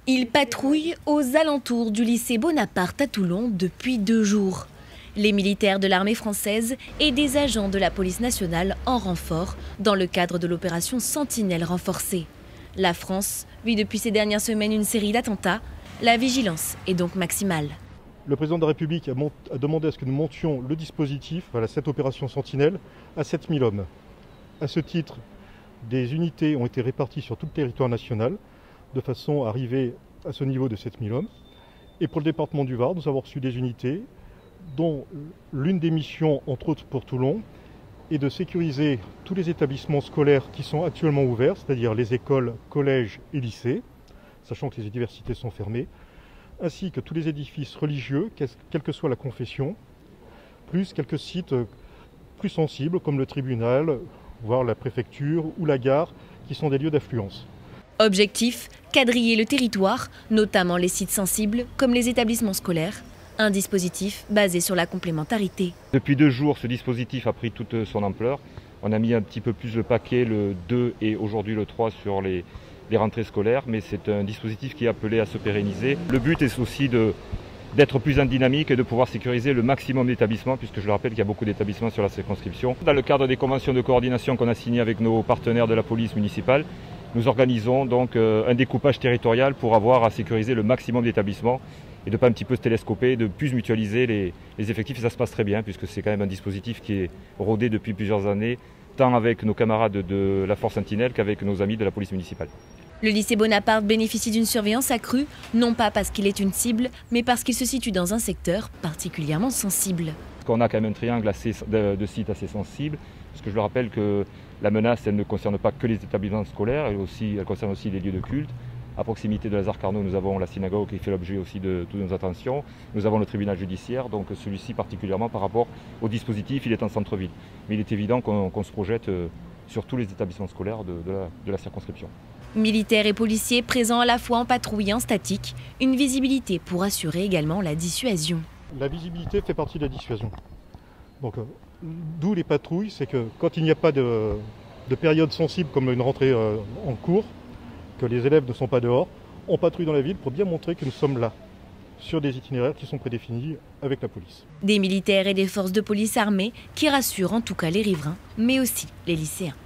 Ils patrouillent aux alentours du lycée Bonaparte à Toulon depuis 2 jours. Les militaires de l'armée française et des agents de la police nationale en renfort dans le cadre de l'opération Sentinelle renforcée. La France vit depuis ces dernières semaines une série d'attentats. La vigilance est donc maximale. Le président de la République a demandé à ce que nous montions le dispositif, cette opération Sentinelle, à 7000 hommes. À ce titre, des unités ont été réparties sur tout le territoire national, de façon à arriver à ce niveau de 7000 hommes. Et pour le département du Var, nous avons reçu des unités, dont l'une des missions, entre autres pour Toulon, est de sécuriser tous les établissements scolaires qui sont actuellement ouverts, c'est-à-dire les écoles, collèges et lycées, sachant que les universités sont fermées, ainsi que tous les édifices religieux, quelle que soit la confession, plus quelques sites plus sensibles comme le tribunal, voire la préfecture ou la gare, qui sont des lieux d'affluence. Objectif, quadriller le territoire, notamment les sites sensibles comme les établissements scolaires. Un dispositif basé sur la complémentarité. Depuis 2 jours, ce dispositif a pris toute son ampleur. On a mis un petit peu plus le paquet le 2 et aujourd'hui le 3 sur les rentrées scolaires, mais c'est un dispositif qui est appelé à se pérenniser. Le but est aussi d'être plus en dynamique et de pouvoir sécuriser le maximum d'établissements, puisque je le rappelle qu'il y a beaucoup d'établissements sur la circonscription. Dans le cadre des conventions de coordination qu'on a signées avec nos partenaires de la police municipale, nous organisons donc un découpage territorial pour avoir à sécuriser le maximum d'établissements et de ne pas un petit peu se télescoper, de plus mutualiser les effectifs. Et ça se passe très bien, puisque c'est quand même un dispositif qui est rodé depuis plusieurs années, tant avec nos camarades de la Force Sentinelle qu'avec nos amis de la police municipale. Le lycée Bonaparte bénéficie d'une surveillance accrue, non pas parce qu'il est une cible, mais parce qu'il se situe dans un secteur particulièrement sensible. On a quand même un triangle de sites assez sensible, parce que je le rappelle que la menace, elle ne concerne pas que les établissements scolaires, elle concerne aussi les lieux de culte. À proximité de Lazare-Carnot, nous avons la synagogue qui fait l'objet aussi de toutes nos attentions. Nous avons le tribunal judiciaire, donc celui-ci particulièrement par rapport au dispositif, il est en centre-ville. Mais il est évident qu'on se projette sur tous les établissements scolaires de la circonscription. Militaires et policiers présents à la fois en patrouille et en statique, une visibilité pour assurer également la dissuasion. La visibilité fait partie de la dissuasion. Donc, d'où les patrouilles, c'est que quand il n'y a pas de période sensible comme une rentrée en cours, que les élèves ne sont pas dehors, on patrouille dans la ville pour bien montrer que nous sommes là, sur des itinéraires qui sont prédéfinis avec la police. Des militaires et des forces de police armées qui rassurent en tout cas les riverains, mais aussi les lycéens.